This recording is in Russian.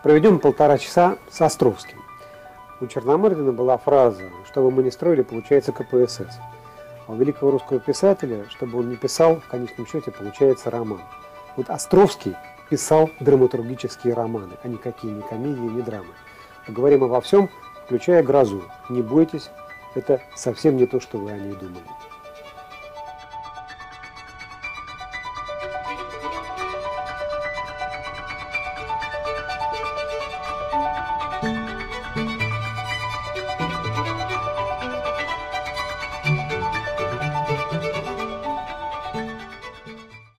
Проведем 1,5 часа с Островским. У Черномырдина была фраза: «Что бы мы ни строили, получается КПСС». А у великого русского писателя, чтобы он не писал, в конечном счете получается роман. Вот Островский писал драматургические романы, а никакие ни комедии, ни драмы. Поговорим обо всем, включая «Грозу». Не бойтесь, это совсем не то, что вы о ней думали.